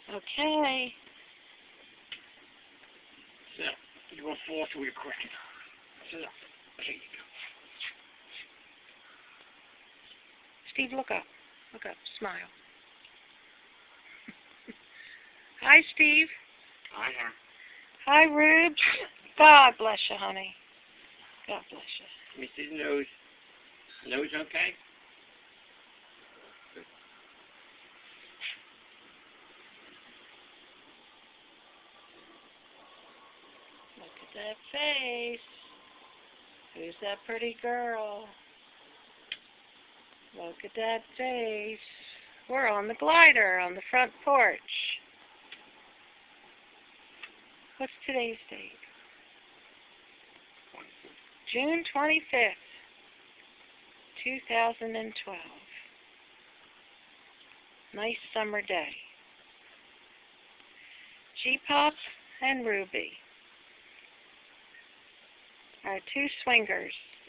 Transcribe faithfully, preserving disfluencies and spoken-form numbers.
Okay. So, you're going to fall through your quick. Sit up. There you go. Steve, look up. Look up. Smile. Hi, Steve. I am. Hi, Rubes. God bless you, honey. God bless you. Let me see the nose. Nose okay? Good. Look at that face. Who's that pretty girl? Look at that face. We're on the glider on the front porch. What's today's date? June twenty-fifth, two thousand twelve. Nice summer day. G-Pop and Ruby are two swingers.